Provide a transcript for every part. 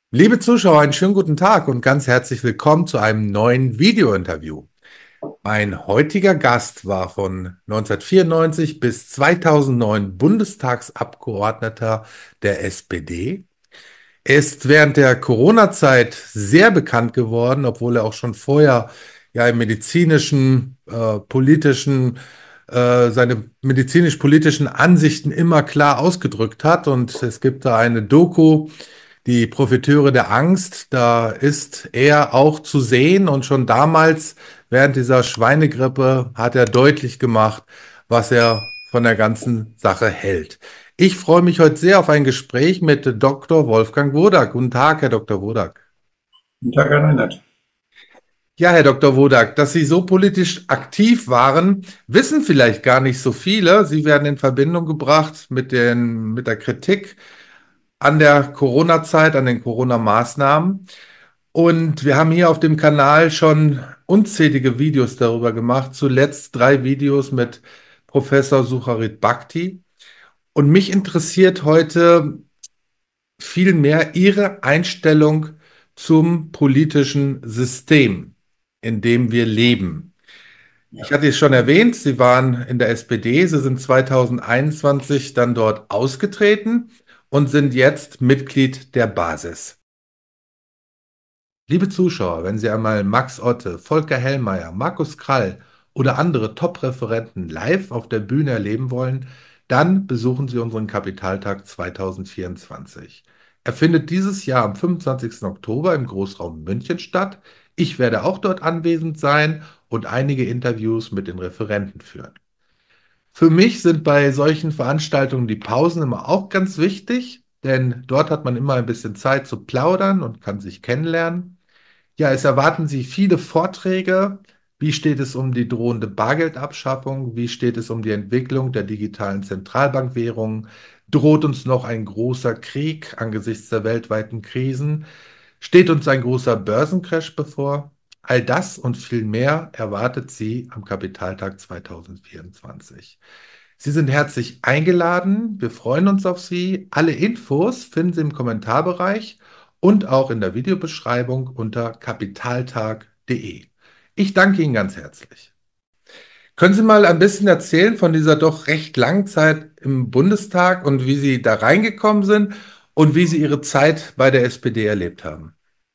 Liebe Zuschauer, einen schönen guten Tag und ganz herzlich willkommen zu einem neuen Video-Interview. Mein heutiger Gast war von 1994 bis 2009 Bundestagsabgeordneter der SPD. Er ist während der Corona-Zeit sehr bekannt geworden, obwohl er auch schon vorher ja im medizinischen, politischen, seine medizinisch-politischen Ansichten immer klar ausgedrückt hat. Und es gibt da eine Doku, die Profiteure der Angst. Da ist er auch zu sehen und schon damals während dieser Schweinegrippe hat er deutlich gemacht, was er von der ganzen Sache hält. Ich freue mich heute sehr auf ein Gespräch mit Dr. Wolfgang Wodak. Guten Tag, Herr Dr. Wodak. Guten Tag, Herr Reinhardt. Ja, Herr Dr. Wodak, dass Sie so politisch aktiv waren, wissen vielleicht gar nicht so viele. Sie werden in Verbindung gebracht mit der Kritik an der Corona-Zeit, an den Corona-Maßnahmen. Und wir haben hier auf dem Kanal schon unzählige Videos darüber gemacht, zuletzt 3 Videos mit Professor Sucharit Bhakti. Und mich interessiert heute vielmehr Ihre Einstellung zum politischen System, in dem wir leben. Ich Ja. hatte es schon erwähnt, Sie waren in der SPD, Sie sind 2021 dann dort ausgetreten und sind jetzt Mitglied der Basis. Liebe Zuschauer, wenn Sie einmal Max Otte, Volker Hellmeier, Markus Krall oder andere Top-Referenten live auf der Bühne erleben wollen, dann besuchen Sie unseren Kapitaltag 2024. Er findet dieses Jahr am 25. Oktober im Großraum München statt. Ich werde auch dort anwesend sein und einige Interviews mit den Referenten führen. Für mich sind bei solchen Veranstaltungen die Pausen immer auch ganz wichtig, denn dort hat man immer ein bisschen Zeit zu plaudern und kann sich kennenlernen. Ja, es erwarten Sie viele Vorträge. Wie steht es um die drohende Bargeldabschaffung? Wie steht es um die Entwicklung der digitalen Zentralbankwährungen? Droht uns noch ein großer Krieg angesichts der weltweiten Krisen? Steht uns ein großer Börsencrash bevor? All das und viel mehr erwartet Sie am Kapitaltag 2024. Sie sind herzlich eingeladen. Wir freuen uns auf Sie. Alle Infos finden Sie im Kommentarbereich und auch in der Videobeschreibung unter kapitaltag.de. Ich danke Ihnen ganz herzlich. Können Sie mal ein bisschen erzählen von dieser doch recht langen Zeit im Bundestag und wie Sie da reingekommen sind und wie Sie Ihre Zeit bei der SPD erlebt haben?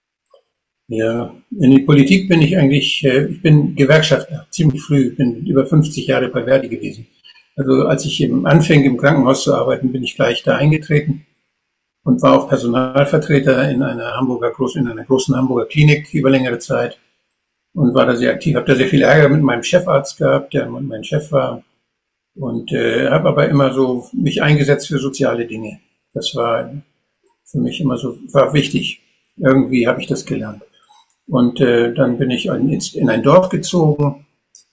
Ja, in die Politik bin ich eigentlich, ich bin Gewerkschaftler, ziemlich früh, ich bin über 50 Jahre bei Verdi gewesen. Also als ich anfing, im Krankenhaus zu arbeiten, bin ich gleich da eingetreten und war auch Personalvertreter in einer großen Hamburger Klinik über längere Zeit und war da sehr aktiv. Habe da sehr viel Ärger mit meinem Chefarzt gehabt, der mein Chef war, und habe aber immer so mich eingesetzt für soziale Dinge. Das war für mich immer so, war wichtig. Irgendwie habe ich das gelernt. Und dann bin ich in ein Dorf gezogen,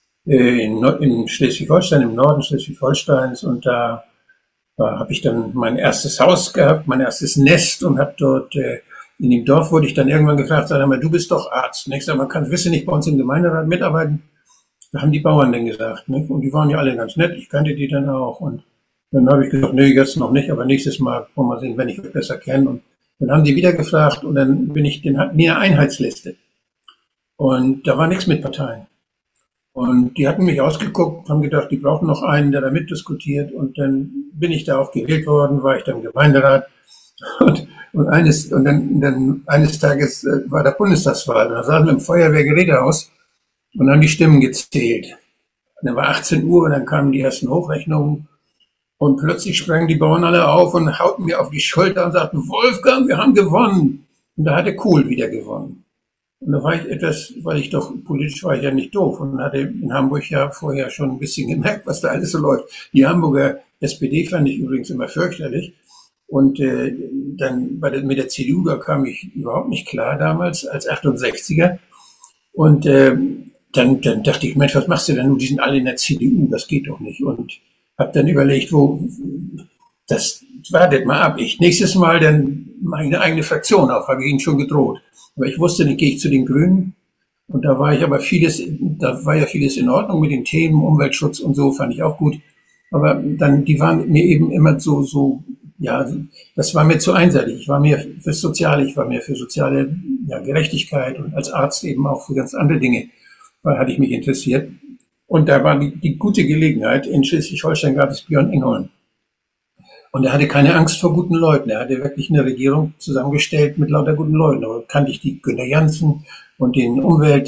in Schleswig-Holstein, im Norden Schleswig-Holsteins. Und da habe ich dann mein erstes Haus gehabt, mein erstes Nest, und habe dort, in dem Dorf wurde ich dann irgendwann gefragt, sag mal, du bist doch Arzt. Nächstes Mal willst du nicht bei uns im Gemeinderat mitarbeiten? Da haben die Bauern dann gesagt. Ne? Und die waren ja alle ganz nett, ich kannte die dann auch. Und dann habe ich gesagt, nee, jetzt noch nicht, aber nächstes Mal wollen wir sehen, wenn ich euch besser kenne. Und dann haben die wieder gefragt, und dann hatten die eine Einheitsliste. Und da war nichts mit Parteien. Und die hatten mich ausgeguckt, haben gedacht, die brauchen noch einen, der da mitdiskutiert. Und dann bin ich da auch gewählt worden, war ich dann im Gemeinderat. Und eines Tages war der Bundestagswahl. Da saßen wir im Feuerwehrgerätehaus und haben die Stimmen gezählt. Und dann war 18 Uhr und dann kamen die ersten Hochrechnungen. Und plötzlich sprangen die Bauern alle auf und hauten mir auf die Schulter und sagten, Wolfgang, wir haben gewonnen. Und da hatte Kohl wieder gewonnen. Und da war ich etwas, weil ich doch politisch war ich ja nicht doof und hatte in Hamburg ja vorher schon ein bisschen gemerkt, was da alles so läuft. Die Hamburger SPD fand ich übrigens immer fürchterlich. Und mit der CDU, da kam ich überhaupt nicht klar damals als 68er. Und dann dachte ich, Mensch, was machst du denn nun? Die sind alle in der CDU, das geht doch nicht. Und habe dann überlegt, das wartet mal ab. Nächstes Mal dann mache ich eine eigene Fraktion auf, habe ich ihnen schon gedroht. Aber ich wusste nicht, gehe ich zu den Grünen. Und da war ja vieles in Ordnung mit den Themen, Umweltschutz und so, fand ich auch gut. Aber dann, die waren mir eben immer so ja, das war mir zu einseitig. Ich war mehr fürs Soziale, ich war mehr für soziale Gerechtigkeit und als Arzt eben auch für ganz andere Dinge, hatte ich mich interessiert. Und da war die gute Gelegenheit, in Schleswig-Holstein gab es Björn Engholm. Und er hatte keine Angst vor guten Leuten. Er hatte wirklich eine Regierung zusammengestellt mit lauter guten Leuten. Da kannte ich die Günter Janssen und den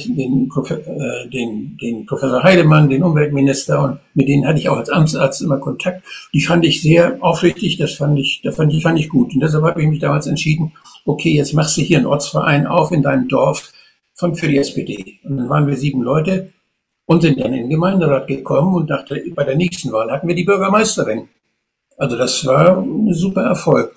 den Professor Heidemann, den Umweltminister, und mit denen hatte ich auch als Amtsarzt immer Kontakt. Die fand ich sehr aufrichtig, die fand ich gut. Und deshalb habe ich mich damals entschieden, okay, jetzt machst du hier einen Ortsverein auf in deinem Dorf für die SPD. Und dann waren wir 7 Leute und sind dann in den Gemeinderat gekommen und dachte, bei der nächsten Wahl hatten wir die Bürgermeisterin. Also das war ein super Erfolg.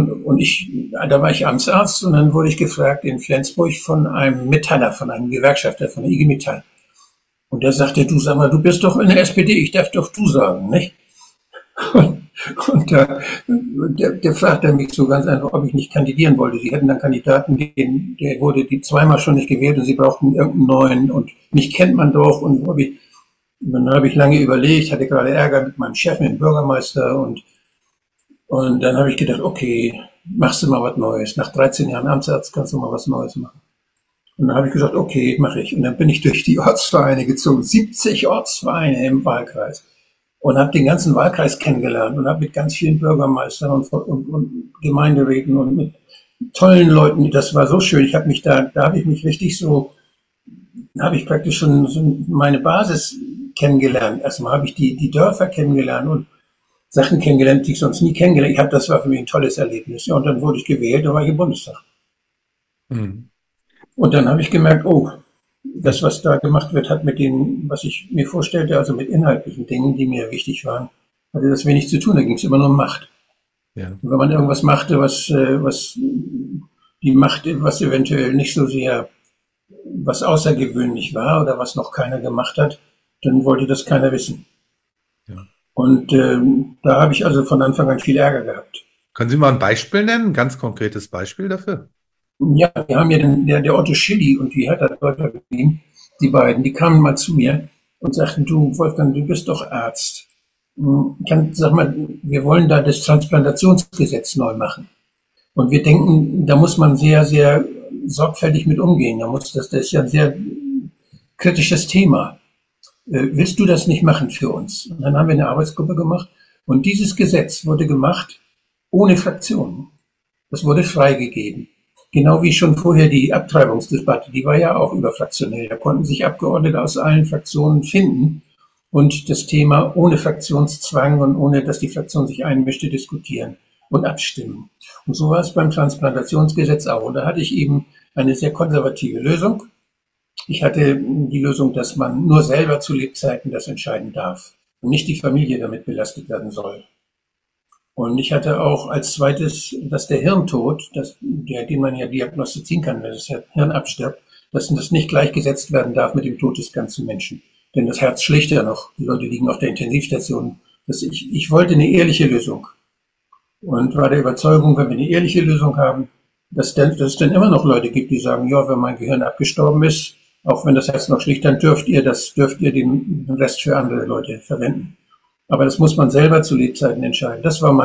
Da war ich Amtsarzt und dann wurde ich gefragt in Flensburg von einem Metaller, von einem Gewerkschafter, von der IG Metall. Und der sagte, du sag mal, du bist doch in der SPD, ich darf doch du sagen, nicht? Und der fragte mich so ganz einfach, ob ich nicht kandidieren wollte. Sie hätten dann Kandidaten, der wurde die zweimal schon nicht gewählt und sie brauchten irgendeinen neuen und mich kennt man doch. Und dann habe ich lange überlegt, hatte gerade Ärger mit meinem Chef, mit dem Bürgermeister und dann habe ich gedacht, okay, machst du mal was Neues. Nach 13 Jahren Amtsarzt kannst du mal was Neues machen. Und dann habe ich gesagt, okay, mache ich. Und dann bin ich durch die Ortsvereine gezogen, 70 Ortsvereine im Wahlkreis. Und habe den ganzen Wahlkreis kennengelernt und habe mit ganz vielen Bürgermeistern und Gemeinderäten und mit tollen Leuten, das war so schön. Da habe ich mich richtig so, habe ich praktisch schon so meine Basis kennengelernt. Erstmal habe ich die Dörfer kennengelernt und Sachen kennengelernt, die ich sonst nie kennengelernt. Das war für mich ein tolles Erlebnis. Ja, und dann wurde ich gewählt, da war ich im Bundestag. Mhm. Und dann habe ich gemerkt, oh, das, was da gemacht wird, hat mit dem, was ich mir vorstellte, also mit inhaltlichen Dingen, die mir wichtig waren, hatte das wenig zu tun. Da ging es immer nur um Macht. Ja. Und wenn man irgendwas machte, was die Macht, was eventuell nicht so sehr, was außergewöhnlich war oder was noch keiner gemacht hat, dann wollte das keiner wissen. Ja. Und da habe ich also von Anfang an viel Ärger gehabt. Können Sie mal ein Beispiel nennen, ein ganz konkretes Beispiel dafür? Ja, wir haben ja der Otto Schilly und die Hertha Berlin, die beiden, die kamen mal zu mir und sagten, du Wolfgang, du bist doch Arzt. Sag mal, wir wollen da das Transplantationsgesetz neu machen. Und wir denken, da muss man sehr, sehr sorgfältig mit umgehen. Das ist ja ein sehr kritisches Thema. Willst du das nicht machen für uns? Und dann haben wir eine Arbeitsgruppe gemacht und dieses Gesetz wurde gemacht ohne Fraktionen. Das wurde freigegeben. Genau wie schon vorher die Abtreibungsdebatte, die war ja auch überfraktionell. Da konnten sich Abgeordnete aus allen Fraktionen finden und das Thema ohne Fraktionszwang und ohne, dass die Fraktion sich einmischte, diskutieren und abstimmen. Und so war es beim Transplantationsgesetz auch. Und da hatte ich eben eine sehr konservative Lösung. Ich hatte die Lösung, dass man nur selber zu Lebzeiten das entscheiden darf und nicht die Familie damit belastet werden soll. Und ich hatte auch als zweites, dass der Hirntod, den man ja diagnostizieren kann, wenn das Hirn abstirbt, dass das nicht gleichgesetzt werden darf mit dem Tod des ganzen Menschen. Denn das Herz schlägt ja noch. Die Leute liegen auf der Intensivstation. Ich wollte eine ehrliche Lösung. Und war der Überzeugung, wenn wir eine ehrliche Lösung haben, dass es dann immer noch Leute gibt, die sagen, ja, wenn mein Gehirn abgestorben ist, auch wenn das Herz noch schlägt, dann dürft ihr den Rest für andere Leute verwenden. Aber das muss man selber zu Lebzeiten entscheiden.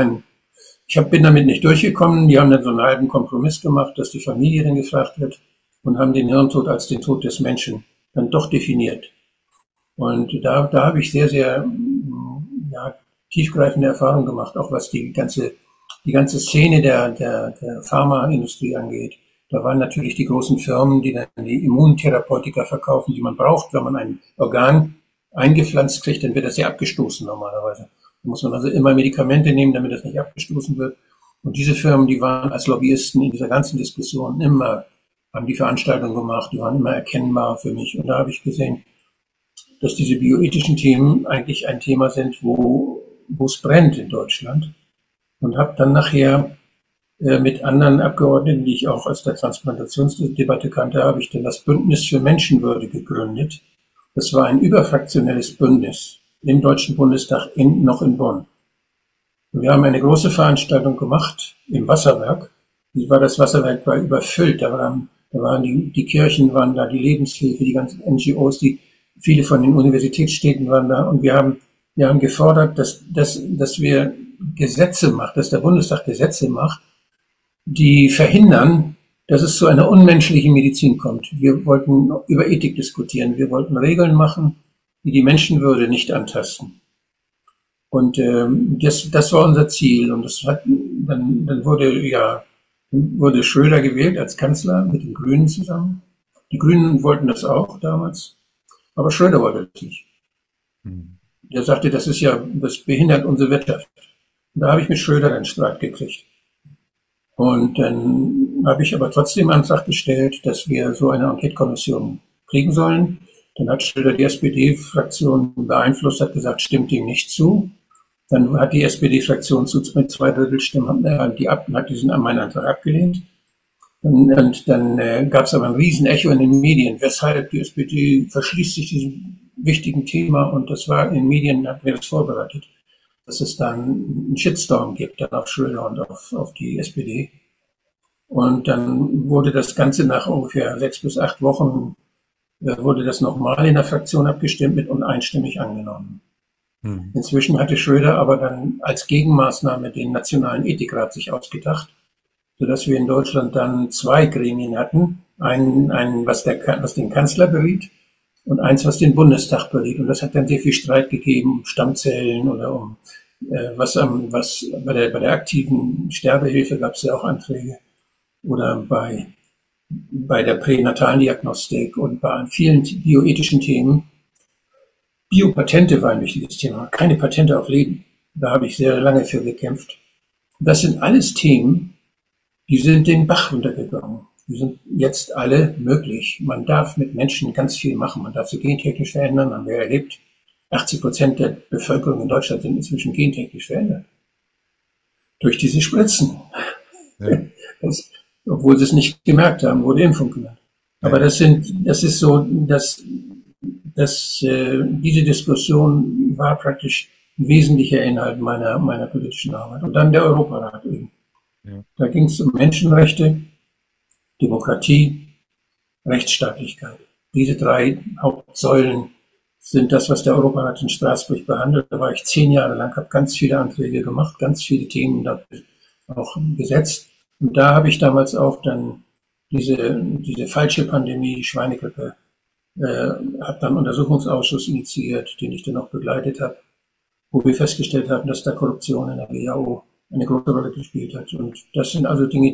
Bin damit nicht durchgekommen. Die haben dann so einen halben Kompromiss gemacht, dass die Familie dann gefragt wird und haben den Hirntod als den Tod des Menschen dann doch definiert. Und da habe ich sehr, sehr tiefgreifende Erfahrungen gemacht, auch was die ganze Szene der Pharmaindustrie angeht. Da waren natürlich die großen Firmen, die dann die Immuntherapeutika verkaufen, die man braucht, wenn man ein Organ eingepflanzt kriegt, dann wird das ja abgestoßen normalerweise. Da muss man also immer Medikamente nehmen, damit das nicht abgestoßen wird. Und diese Firmen, die waren als Lobbyisten in dieser ganzen Diskussion haben die Veranstaltungen gemacht, die waren immer erkennbar für mich. Und da habe ich gesehen, dass diese bioethischen Themen eigentlich ein Thema sind, wo es brennt in Deutschland. Und habe dann nachher mit anderen Abgeordneten, die ich auch aus der Transplantationsdebatte kannte, habe ich dann das Bündnis für Menschenwürde gegründet. Das war ein überfraktionelles Bündnis im Deutschen Bundestag noch in Bonn. Und wir haben eine große Veranstaltung gemacht im Wasserwerk. Das Wasserwerk war überfüllt. Da waren die Kirchen waren da, die Lebenshilfe, die ganzen NGOs, viele von den Universitätsstädten waren da. Und wir haben Wir haben gefordert, dass wir Gesetze macht, dass der Bundestag Gesetze macht, die verhindern, dass es zu einer unmenschlichen Medizin kommt. Wir wollten über Ethik diskutieren. Wir wollten Regeln machen, die die Menschenwürde nicht antasten. Und das war unser Ziel. Und dann wurde Schröder gewählt als Kanzler mit den Grünen zusammen. Die Grünen wollten das auch damals, aber Schröder wollte das nicht. Der sagte, das behindert unsere Wirtschaft. Und da habe ich mit Schröder einen Streit gekriegt. Und dann habe ich aber trotzdem Antrag gestellt, dass wir so eine Enquete-Kommission kriegen sollen. Dann hat Schröder die SPD-Fraktion beeinflusst, hat gesagt, stimmt ihm nicht zu. Dann hat die SPD-Fraktion mit 2/3 Stimmen hat meinen Antrag abgelehnt. Und dann gab es aber ein Riesenecho in den Medien, weshalb die SPD verschließt sich diesem wichtigen Thema. Und das war in den Medien, hatten wir das vorbereitet, dass es dann einen Shitstorm gibt, dann auf Schröder und auf die SPD. Und dann wurde das Ganze nach ungefähr 6 bis 8 Wochen, wurde das nochmal in der Fraktion abgestimmt mit und einstimmig angenommen. Inzwischen hatte Schröder aber dann als Gegenmaßnahme den Nationalen Ethikrat sich ausgedacht, sodass wir in Deutschland dann 2 Gremien hatten. Einen was den Kanzler beriet und eins, was den Bundestag beriet. Und das hat dann sehr viel Streit gegeben, um Stammzellen oder um was bei der aktiven Sterbehilfe gab es ja auch Anträge. Oder bei der pränatalen Diagnostik und bei vielen bioethischen Themen. Biopatente war ein wichtiges Thema, keine Patente auf Leben. Da habe ich sehr lange für gekämpft. Das sind alles Themen, die sind den Bach runtergegangen. Die sind jetzt alle möglich. Man darf mit Menschen ganz viel machen. Man darf sie gentechnisch verändern, haben wir erlebt. 80% der Bevölkerung in Deutschland sind inzwischen gentechnisch verändert. Durch diese Spritzen. Ja. Obwohl sie es nicht gemerkt haben, wurde Impfung genannt. Aber diese Diskussion war praktisch ein wesentlicher Inhalt meiner politischen Arbeit. Und dann der Europarat eben. Ja. Da ging es um Menschenrechte, Demokratie, Rechtsstaatlichkeit. Diese 3 Hauptsäulen sind das, was der Europarat in Straßburg behandelt. Da war ich 10 Jahre lang, habe ganz viele Anträge gemacht, ganz viele Themen da auch gesetzt. Und da habe ich damals auch dann diese falsche Pandemie, die Schweinegrippe, habe dann einen Untersuchungsausschuss initiiert, den ich dann auch begleitet habe, wo wir festgestellt haben, dass da Korruption in der WHO eine große Rolle gespielt hat. Und das sind also Dinge,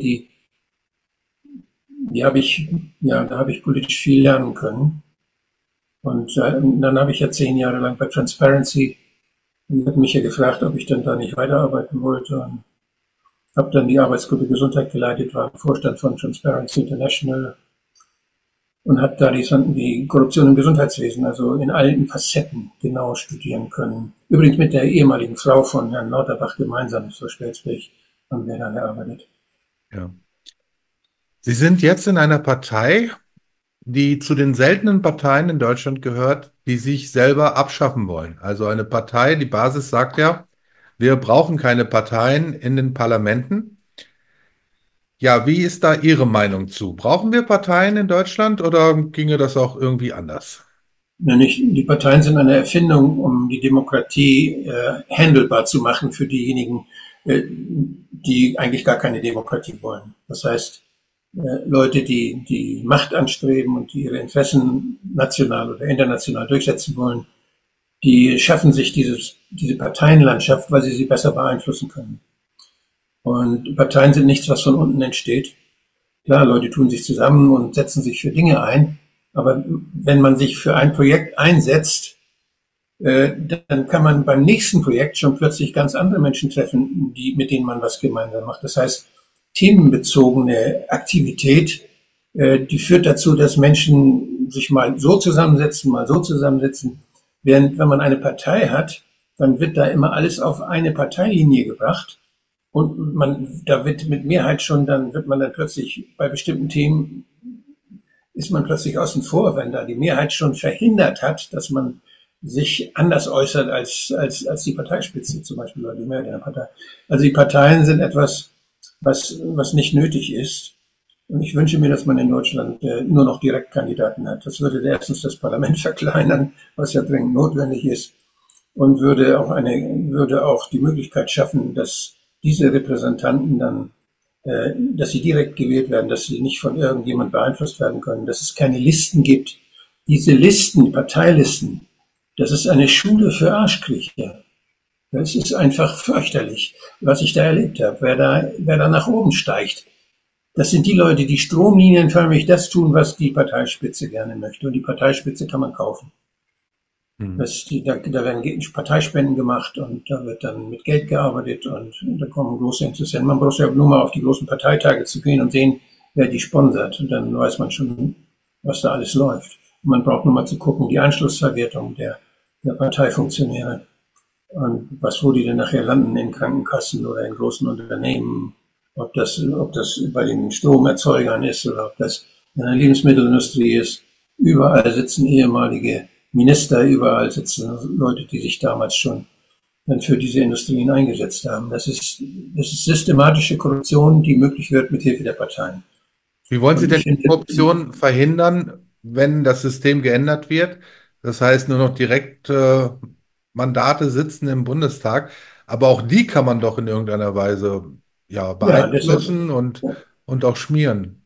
da habe ich politisch viel lernen können. Und dann habe ich ja 10 Jahre lang bei Transparency, und hat mich ja gefragt, ob ich dann da nicht weiterarbeiten wollte. Und habe dann die Arbeitsgruppe Gesundheit geleitet, war Vorstand von Transparency International und habe da die Korruption im Gesundheitswesen, also in allen Facetten genau studieren können. Übrigens mit der ehemaligen Frau von Herrn Lauterbach gemeinsam, Frau Spelsberg, haben wir da gearbeitet. Ja. Sie sind jetzt in einer Partei, die zu den seltenen Parteien in Deutschland gehört, die sich selber abschaffen wollen. Also eine Partei, die Basis sagt ja, wir brauchen keine Parteien in den Parlamenten. Ja, wie ist da Ihre Meinung zu? Brauchen wir Parteien in Deutschland oder ginge das auch irgendwie anders? Ja, die Parteien sind eine Erfindung, um die Demokratie handelbar zu machen für diejenigen, die eigentlich gar keine Demokratie wollen. Das heißt, Leute, die Macht anstreben und die ihre Interessen national oder international durchsetzen wollen, die schaffen sich diese Parteienlandschaft, weil sie besser beeinflussen können. Und Parteien sind nichts, was von unten entsteht. Klar, Leute tun sich zusammen und setzen sich für Dinge ein. Aber wenn man sich für ein Projekt einsetzt, dann kann man beim nächsten Projekt schon plötzlich ganz andere Menschen treffen, mit denen man was gemeinsam macht. Das heißt, themenbezogene Aktivität, die führt dazu, dass Menschen sich mal so zusammensetzen, mal so zusammensetzen. Während wenn man eine Partei hat, dann wird da immer alles auf eine Parteilinie gebracht. Und da wird mit Mehrheit schon, dann wird man dann plötzlich bei bestimmten Themen ist man plötzlich außen vor, wenn da die Mehrheit schon verhindert hat, dass man sich anders äußert als die Parteispitze, zum Beispiel oder die Mehrheit der Partei. Also die Parteien sind etwas, was nicht nötig ist. Und ich wünsche mir, dass man in Deutschland nur noch Direktkandidaten hat. Das würde erstens das Parlament verkleinern, was ja dringend notwendig ist. und würde auch die Möglichkeit schaffen, dass diese Repräsentanten dann, dass sie direkt gewählt werden, dass sie nicht von irgendjemand beeinflusst werden können, dass es keine Listen gibt. Diese Listen, Parteilisten, das ist eine Schule für Arschkriecher. Das ist einfach fürchterlich, was ich da erlebt habe. Wer da nach oben steigt, das sind die Leute, die stromlinienförmig das tun, was die Parteispitze gerne möchte. Und die Parteispitze kann man kaufen. Hm. Da werden Parteispenden gemacht und da wird dann mit Geld gearbeitet und da kommen große Interessenten. Man braucht ja nur mal auf die großen Parteitage zu gehen und sehen, wer die sponsert. Und dann weiß man schon, was da alles läuft. Und man braucht nur mal zu gucken, die Anschlussverwertung der Parteifunktionäre. Und wo die denn nachher landen in Krankenkassen oder in großen Unternehmen. Ob das bei den Stromerzeugern ist oder ob das in der Lebensmittelindustrie ist. Überall sitzen ehemalige Minister, überall sitzen Leute, die sich damals schon dann für diese Industrien eingesetzt haben. Das ist systematische Korruption, die möglich wird mit Hilfe der Parteien. Wie wollen Sie Und denn ich die finde, Korruption verhindern, wenn das System geändert wird? Das heißt, nur noch direkt Mandate sitzen im Bundestag, aber auch die kann man doch in irgendeiner Weise ja ja, deshalb, beeinflussen und auch schmieren.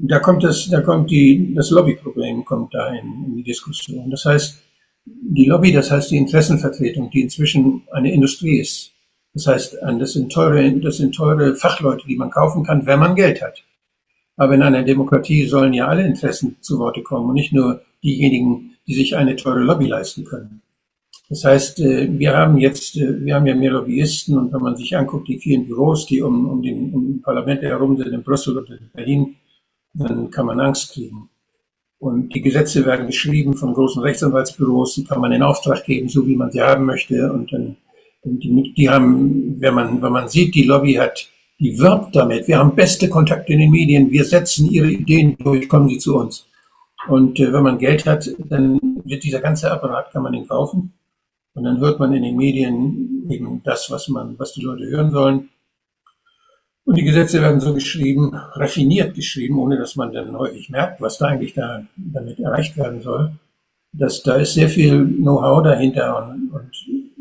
das Lobbyproblem kommt da in die Diskussion. Das heißt, die Lobby, das heißt die Interessenvertretung, die inzwischen eine Industrie ist. Das heißt, das sind teure Fachleute, die man kaufen kann, wenn man Geld hat. Aber in einer Demokratie sollen ja alle Interessen zu Worte kommen und nicht nur diejenigen, die sich eine teure Lobby leisten können. Das heißt, wir haben ja mehr Lobbyisten und wenn man sich anguckt, die vielen Büros, die um Parlamente herum sind, in Brüssel oder in Berlin, dann kann man Angst kriegen. Und die Gesetze werden geschrieben von großen Rechtsanwaltsbüros, die kann man in Auftrag geben, so wie man sie haben möchte. Und dann, die haben, wenn man sieht, die Lobby die wirbt damit. Wir haben beste Kontakte in den Medien, wir setzen ihre Ideen durch, kommen sie zu uns. Und wenn man Geld hat, dann wird dieser ganze Apparat, kann man den kaufen. Und dann hört man in den Medien eben das, was die Leute hören sollen. Und die Gesetze werden so geschrieben, raffiniert geschrieben, ohne dass man dann häufig merkt, was da eigentlich damit erreicht werden soll. Da ist sehr viel Know-how dahinter und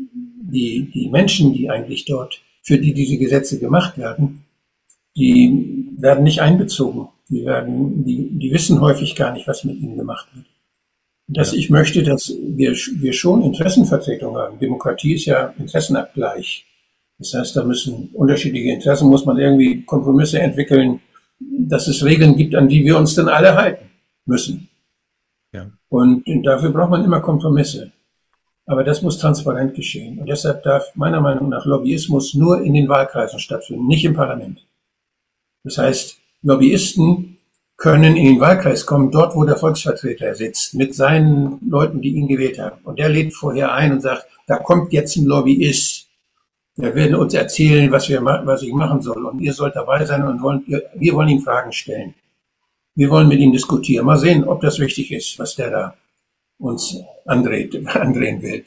die Menschen, die eigentlich dort, für die diese Gesetze gemacht werden, die werden nicht einbezogen. Die wissen häufig gar nicht, was mit ihnen gemacht wird. Ja. Ich möchte, dass wir schon Interessenvertretung haben. Demokratie ist ja Interessenabgleich. Das heißt, da müssen unterschiedliche Interessen, muss man irgendwie Kompromisse entwickeln, dass es Regeln gibt, an die wir uns dann alle halten müssen. Ja. Und dafür braucht man immer Kompromisse. Aber das muss transparent geschehen. Und deshalb darf meiner Meinung nach Lobbyismus nur in den Wahlkreisen stattfinden, nicht im Parlament. Das heißt, Lobbyisten können in den Wahlkreis kommen, dort wo der Volksvertreter sitzt, mit seinen Leuten, die ihn gewählt haben. Und der lädt vorher ein und sagt, da kommt jetzt ein Lobbyist. Der will uns erzählen, was ich machen soll. Und ihr sollt dabei sein und wir wollen ihm Fragen stellen. Wir wollen mit ihm diskutieren. Mal sehen, ob das richtig ist, was der da uns andrehen will.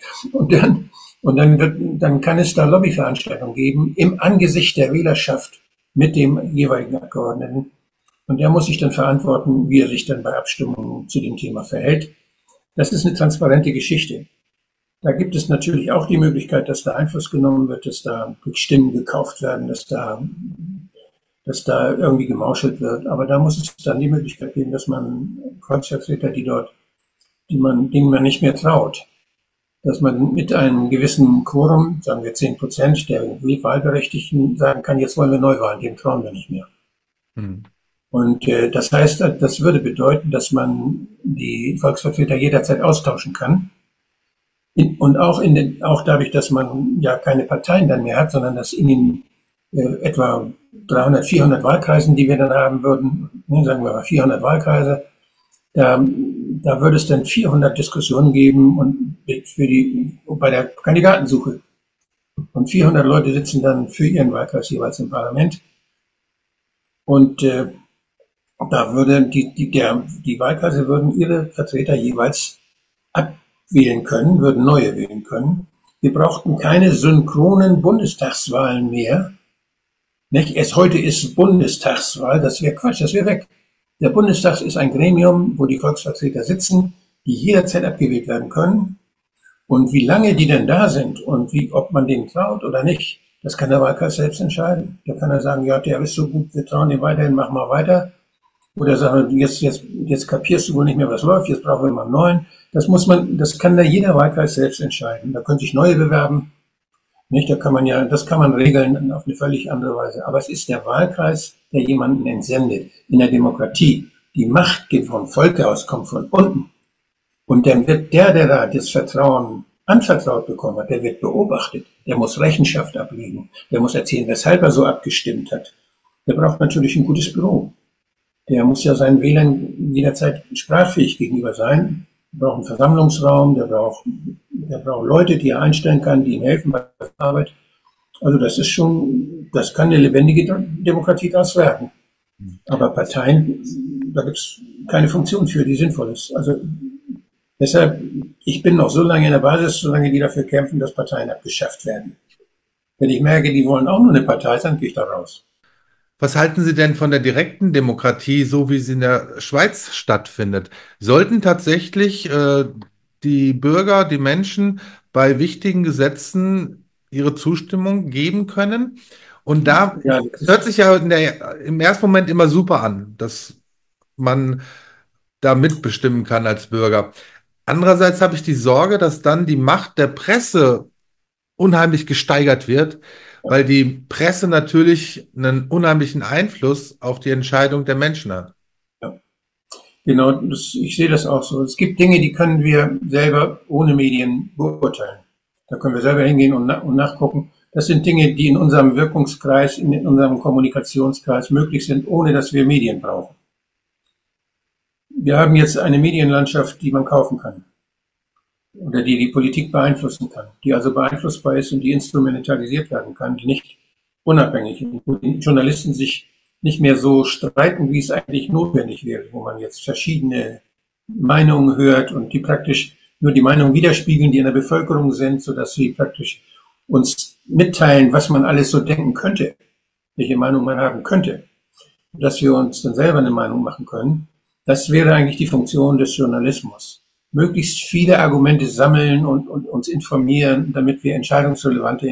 Dann kann es da Lobbyveranstaltungen geben im Angesicht der Wählerschaft mit dem jeweiligen Abgeordneten. Und der muss sich dann verantworten, wie er sich dann bei Abstimmungen zu dem Thema verhält. Das ist eine transparente Geschichte. Da gibt es natürlich auch die Möglichkeit, dass da Einfluss genommen wird, dass da Stimmen gekauft werden, dass da irgendwie gemauschelt wird. Aber da muss es dann die Möglichkeit geben, dass man Volksvertreter, denen man nicht mehr traut, dass man mit einem gewissen Quorum, sagen wir 10% der Wahlberechtigten, sagen kann, jetzt wollen wir Neuwahlen, dem trauen wir nicht mehr. Hm. Und das heißt, das würde bedeuten, dass man die Volksvertreter jederzeit austauschen kann. Und auch dadurch, dass man ja keine Parteien dann mehr hat, sondern dass in den etwa 300, 400 Wahlkreisen, die wir dann haben würden, sagen wir mal 400 Wahlkreise, da würde es dann 400 Diskussionen geben und bei der Kandidatensuche. Und 400 Leute sitzen dann für ihren Wahlkreis jeweils im Parlament. Und da die Wahlkreise würden ihre Vertreter jeweils abwählen können, würden neue wählen können. Wir brauchten keine synchronen Bundestagswahlen mehr. Nicht? Heute ist Bundestagswahl, das wäre Quatsch, das wäre weg. Der Bundestag ist ein Gremium, wo die Volksvertreter sitzen, die jederzeit abgewählt werden können. Und wie lange die denn da sind und ob man denen traut oder nicht, das kann der Wahlkreis selbst entscheiden. Da kann er sagen, ja, der ist so gut, wir trauen dem weiterhin, mach mal weiter. Oder sagen, jetzt kapierst du wohl nicht mehr, was läuft, jetzt brauchen wir mal einen neuen. Das kann da jeder Wahlkreis selbst entscheiden. Da können sich neue bewerben. Nicht, das kann man regeln auf eine völlig andere Weise. Aber es ist der Wahlkreis, der jemanden entsendet. In der Demokratie. Die Macht geht vom Volke aus, kommt von unten. Und dann wird der da das Vertrauen anvertraut bekommen hat, der wird beobachtet. Der muss Rechenschaft ablegen. Der muss erzählen, weshalb er so abgestimmt hat. Der braucht natürlich ein gutes Büro. Der muss ja seinen Wählern jederzeit sprachfähig gegenüber sein. Der braucht einen Versammlungsraum, der braucht Leute, die er einstellen kann, die ihm helfen bei der Arbeit. Also das kann eine lebendige Demokratie daraus werden. Aber Parteien, da gibt es keine Funktion für, die sinnvoll ist. Also deshalb, ich bin noch so lange in der Basis, solange die dafür kämpfen, dass Parteien abgeschafft werden. Wenn ich merke, die wollen auch nur eine Partei sein, gehe ich da raus. Was halten Sie denn von der direkten Demokratie, so wie sie in der Schweiz stattfindet? Sollten tatsächlich die Bürger, die Menschen bei wichtigen Gesetzen ihre Zustimmung geben können? Und Ja, es hört sich ja im ersten Moment immer super an, dass man da mitbestimmen kann als Bürger. Andererseits habe ich die Sorge, dass dann die Macht der Presse unheimlich gesteigert wird, weil die Presse natürlich einen unheimlichen Einfluss auf die Entscheidung der Menschen hat. ja. Genau, ich sehe das auch so. Es gibt Dinge, die können wir selber ohne Medien beurteilen. Da können wir selber hingehen und nachgucken. Das sind Dinge, die in unserem Wirkungskreis, in unserem Kommunikationskreis möglich sind, ohne dass wir Medien brauchen. Wir haben jetzt eine Medienlandschaft, die man kaufen kann oder die Politik beeinflussen kann, die also beeinflussbar ist und die instrumentalisiert werden kann, die nicht unabhängig ist, wo die Journalisten sich nicht mehr so streiten, wie es eigentlich notwendig wäre, wo man jetzt verschiedene Meinungen hört und die praktisch nur die Meinungen widerspiegeln, die in der Bevölkerung sind, sodass sie praktisch uns mitteilen, was man alles so denken könnte, welche Meinung man haben könnte, dass wir uns dann selber eine Meinung machen können. Das wäre eigentlich die Funktion des Journalismus. Möglichst viele Argumente sammeln und uns informieren, damit wir entscheidungsrelevante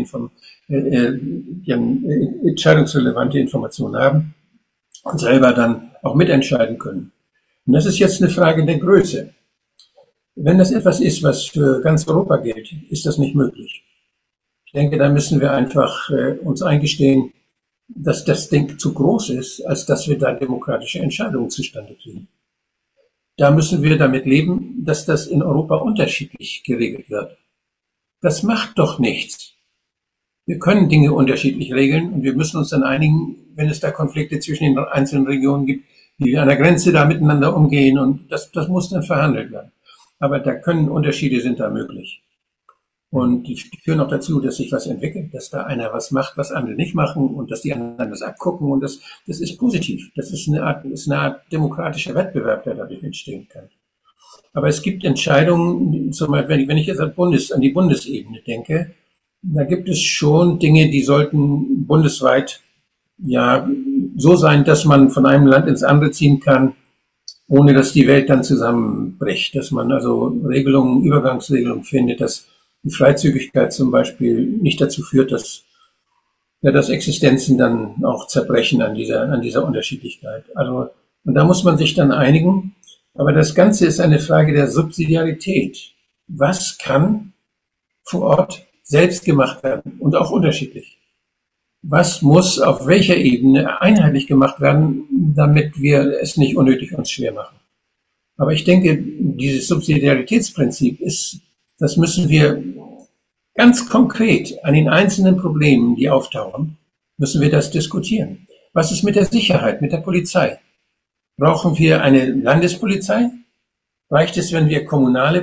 Informationen haben und selber dann auch mitentscheiden können. Und das ist jetzt eine Frage der Größe. Wenn das etwas ist, was für ganz Europa gilt, ist das nicht möglich. Ich denke, da müssen wir einfach uns eingestehen, dass das Ding zu groß ist, als dass wir da demokratische Entscheidungen zustande kriegen. Da müssen wir damit leben, dass das in Europa unterschiedlich geregelt wird. Das macht doch nichts. Wir können Dinge unterschiedlich regeln und wir müssen uns dann einigen, wenn es da Konflikte zwischen den einzelnen Regionen gibt, wie wir an der Grenze da miteinander umgehen, und das muss dann verhandelt werden. Aber Unterschiede sind da möglich. Und die führen auch dazu, dass sich was entwickelt, dass da einer was macht, was andere nicht machen, und dass die anderen das abgucken, und das ist positiv. Das ist eine Art demokratischer Wettbewerb, der dadurch entstehen kann. Aber es gibt Entscheidungen, zum Beispiel, wenn ich jetzt an die Bundesebene denke, da gibt es schon Dinge, die sollten bundesweit ja so sein, dass man von einem Land ins andere ziehen kann, ohne dass die Welt dann zusammenbricht, dass man also Übergangsregelungen findet, dass die Freizügigkeit zum Beispiel nicht dazu führt, dass Existenzen dann auch zerbrechen an dieser Unterschiedlichkeit. Also, und da muss man sich dann einigen. Aber das Ganze ist eine Frage der Subsidiarität. Was kann vor Ort selbst gemacht werden und auch unterschiedlich? Was muss auf welcher Ebene einheitlich gemacht werden, damit wir es nicht unnötig uns schwer machen? Aber ich denke, dieses Subsidiaritätsprinzip das müssen wir ganz konkret an den einzelnen Problemen, die auftauchen, müssen wir das diskutieren. Was ist mit der Sicherheit, mit der Polizei? Brauchen wir eine Landespolizei? Reicht es, wenn wir kommunale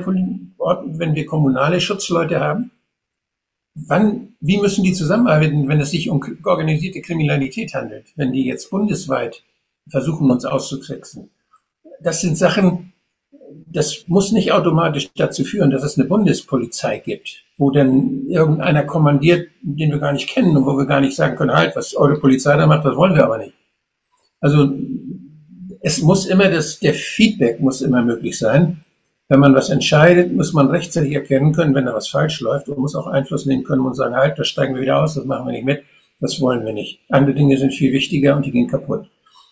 Schutzleute haben? Wie müssen die zusammenarbeiten, wenn es sich um organisierte Kriminalität handelt, wenn die jetzt bundesweit versuchen, uns auszutricksen? Das sind Sachen, das muss nicht automatisch dazu führen, dass es eine Bundespolizei gibt, wo dann irgendeiner kommandiert, den wir gar nicht kennen und wo wir gar nicht sagen können, halt, was eure Polizei da macht, das wollen wir aber nicht. Also es muss immer der Feedback muss immer möglich sein. Wenn man was entscheidet, muss man rechtzeitig erkennen können, wenn da was falsch läuft, und muss auch Einfluss nehmen können und sagen, halt, das steigen wir wieder aus, das machen wir nicht mit, das wollen wir nicht. Andere Dinge sind viel wichtiger und die gehen kaputt.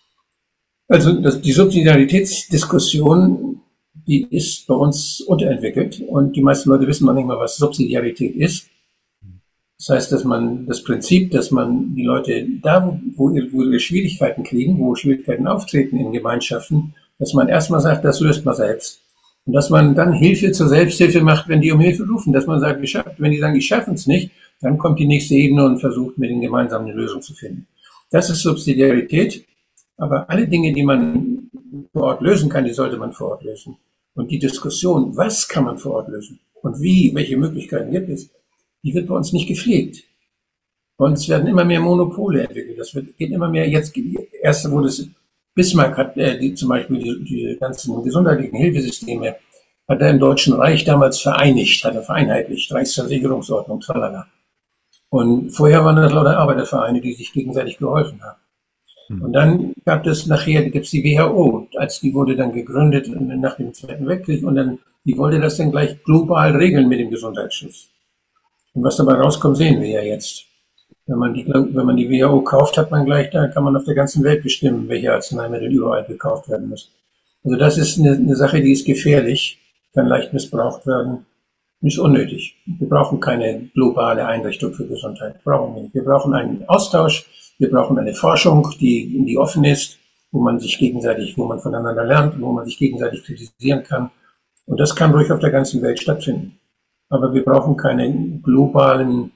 Also die Subsidiaritätsdiskussion, die ist bei uns unterentwickelt und die meisten Leute wissen noch nicht mal, was Subsidiarität ist. Das heißt, dass man das Prinzip, dass man die Leute da, wo ihre Schwierigkeiten kriegen, wo Schwierigkeiten auftreten in Gemeinschaften, dass man erstmal sagt, das löst man selbst. Und dass man dann Hilfe zur Selbsthilfe macht, wenn die um Hilfe rufen. Dass man sagt, wenn die sagen, ich schaffe es nicht, dann kommt die nächste Ebene und versucht, mit ihnen gemeinsam eine Lösung zu finden. Das ist Subsidiarität. Aber alle Dinge, die man vor Ort lösen kann, die sollte man vor Ort lösen. Und die Diskussion, was kann man vor Ort lösen und wie, welche Möglichkeiten gibt es, die wird bei uns nicht gepflegt. Bei uns werden immer mehr Monopole entwickelt. Geht immer mehr. Jetzt erst wurde es Bismarck hat zum Beispiel die ganzen gesundheitlichen Hilfesysteme hat er im Deutschen Reich damals vereinheitlicht, Reichsversicherungsordnung, tralala. Und vorher waren das lauter Arbeitervereine, die sich gegenseitig geholfen haben. Und dann gibt's die WHO, die wurde dann gegründet nach dem Zweiten Weltkrieg, und dann, die wollte das dann gleich global regeln mit dem Gesundheitsschutz. Und was dabei rauskommt, sehen wir ja jetzt. Wenn man die WHO kauft, da kann man auf der ganzen Welt bestimmen, welche Arzneimittel überall gekauft werden müssen. Also das ist eine Sache, die ist gefährlich, kann leicht missbraucht werden, ist unnötig. Wir brauchen keine globale Einrichtung für Gesundheit, brauchen wir nicht. Wir brauchen einen Austausch, wir brauchen eine Forschung, die offen ist, wo man voneinander lernt, wo man sich gegenseitig kritisieren kann. Und das kann ruhig auf der ganzen Welt stattfinden. Aber wir brauchen keine globalen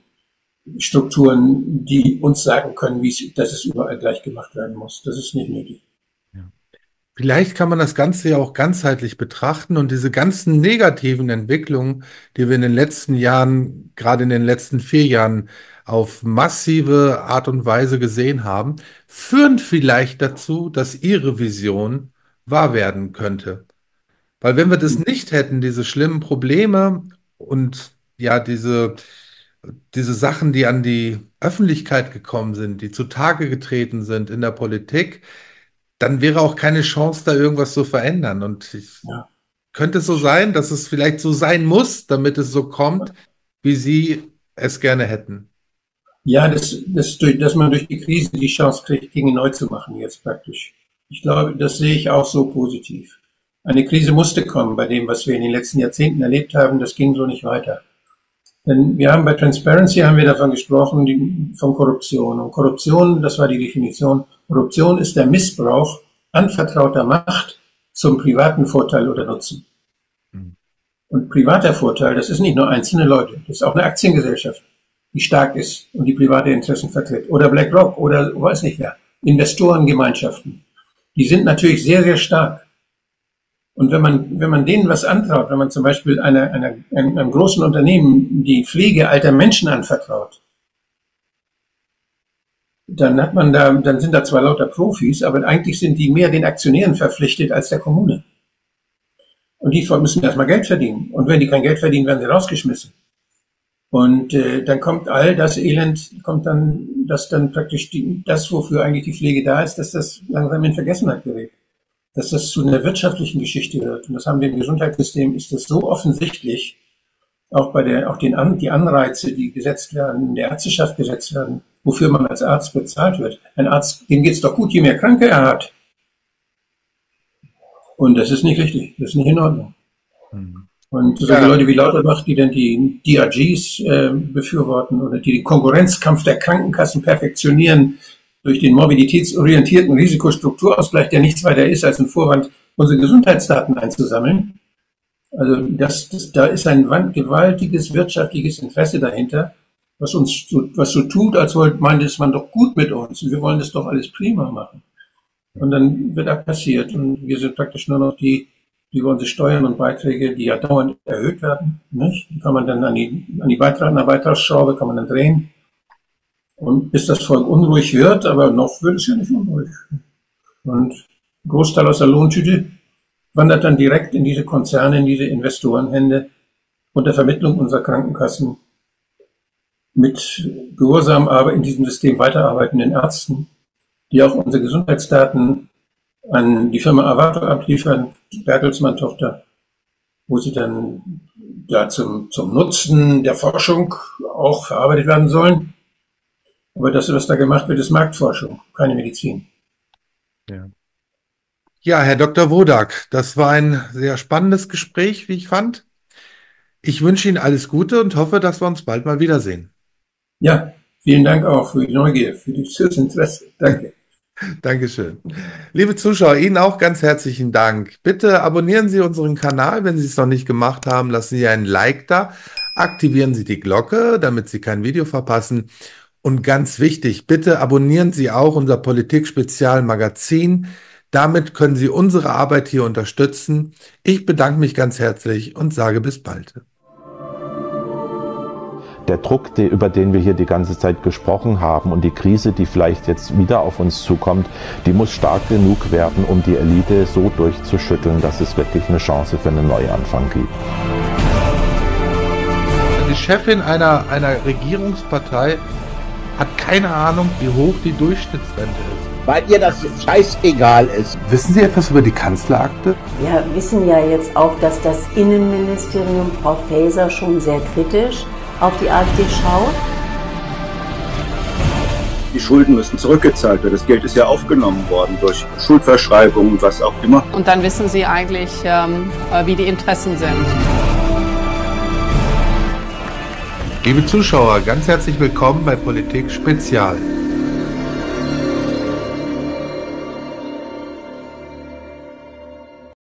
Strukturen, die uns sagen können, dass es überall gleich gemacht werden muss. Das ist nicht nötig. Ja. Vielleicht kann man das Ganze ja auch ganzheitlich betrachten und diese ganzen negativen Entwicklungen, die wir in den letzten Jahren, gerade in den letzten 4 Jahren, auf massive Art und Weise gesehen haben, führen vielleicht dazu, dass Ihre Vision wahr werden könnte. Weil wenn wir das nicht hätten, diese schlimmen Probleme und ja, diese Sachen, die an die Öffentlichkeit gekommen sind, die zutage getreten sind in der Politik, dann wäre auch keine Chance, da irgendwas zu verändern. Und könnte es so sein, dass es vielleicht so sein muss, damit es so kommt, wie Sie es gerne hätten? Ja, dass man durch die Krise die Chance kriegt, Dinge neu zu machen jetzt praktisch. Ich glaube, das sehe ich auch so positiv. Eine Krise musste kommen bei dem, was wir in den letzten Jahrzehnten erlebt haben. Das ging so nicht weiter. Denn wir haben bei Transparency davon gesprochen, von Korruption. Und Korruption, das war die Definition, Korruption ist der Missbrauch anvertrauter Macht zum privaten Vorteil oder Nutzen. Und privater Vorteil, das ist nicht nur einzelne Leute, das ist auch eine Aktiengesellschaft, die stark ist und die private Interessen vertritt. Oder BlackRock oder weiß nicht wer, Investorengemeinschaften. Die sind natürlich sehr, sehr stark. Und wenn man denen was antraut, wenn man zum Beispiel einem großen Unternehmen die Pflege alter Menschen anvertraut, dann sind da zwar lauter Profis, aber eigentlich sind die mehr den Aktionären verpflichtet als der Kommune. Und die müssen erstmal Geld verdienen. Und wenn die kein Geld verdienen, werden sie rausgeschmissen. Und dann kommt all das Elend, dass dann praktisch das, wofür eigentlich die Pflege da ist, dass das langsam in Vergessenheit gerät. Dass das zu einer wirtschaftlichen Geschichte wird. Und das haben wir im Gesundheitssystem, ist das so offensichtlich, die Anreize, die gesetzt werden, in der Ärzteschaft gesetzt werden, wofür man als Arzt bezahlt wird. Ein Arzt, dem geht's doch gut, je mehr Kranke er hat. Und das ist nicht richtig, das ist nicht in Ordnung. Und solche Leute wie Lauterbach, die dann die DRGs befürworten oder die den Konkurrenzkampf der Krankenkassen perfektionieren, durch den morbiditätsorientierten Risikostrukturausgleich, der nichts weiter ist als ein Vorwand, unsere Gesundheitsdaten einzusammeln. Also da ist ein gewaltiges wirtschaftliches Interesse dahinter, was so tut, als meint es man doch gut mit uns und wir wollen das doch alles prima machen. Und dann wird das passiert und wir sind praktisch nur noch die über unsere Steuern und Beiträge, die ja dauernd erhöht werden, nicht? Die kann man dann an der Beitragsschraube kann man dann drehen. Und bis das Volk unruhig wird, aber noch wird es ja nicht unruhig. Und ein Großteil aus der Lohntüte wandert dann direkt in diese Konzerne, in diese Investorenhände unter Vermittlung unserer Krankenkassen mit gehorsam aber in diesem System weiterarbeitenden Ärzten, die auch unsere Gesundheitsdaten an die Firma Avato abliefern, die Bertelsmann-Tochter, wo sie dann zum Nutzen der Forschung auch verarbeitet werden sollen. Aber das, was da gemacht wird, ist Marktforschung, keine Medizin. Ja. Ja, Herr Dr. Wodak, das war ein sehr spannendes Gespräch, wie ich fand. Ich wünsche Ihnen alles Gute und hoffe, dass wir uns bald mal wiedersehen. Ja, vielen Dank auch für die Neugier, fürs Interesse. Danke. Dankeschön. Liebe Zuschauer, Ihnen auch ganz herzlichen Dank. Bitte abonnieren Sie unseren Kanal, wenn Sie es noch nicht gemacht haben. Lassen Sie einen Like da, aktivieren Sie die Glocke, damit Sie kein Video verpassen. Und ganz wichtig, bitte abonnieren Sie auch unser Politik-Spezial-Magazin. Damit können Sie unsere Arbeit hier unterstützen. Ich bedanke mich ganz herzlich und sage bis bald. Der Druck, über den wir hier die ganze Zeit gesprochen haben und die Krise, die vielleicht jetzt wieder auf uns zukommt, die muss stark genug werden, um die Elite so durchzuschütteln, dass es wirklich eine Chance für einen Neuanfang gibt. Die Chefin einer Regierungspartei hat keine Ahnung, wie hoch die Durchschnittsrente ist. Weil ihr das scheißegal ist. Wissen Sie etwas über die Kanzlerakte? Wir wissen ja jetzt auch, dass das Innenministerium, Frau Faeser, schon sehr kritisch auf die AfD schaut. Die Schulden müssen zurückgezahlt werden. Das Geld ist ja aufgenommen worden durch Schuldverschreibungen, was auch immer. Und dann wissen Sie eigentlich, wie die Interessen sind. Liebe Zuschauer, ganz herzlich willkommen bei Politik Spezial.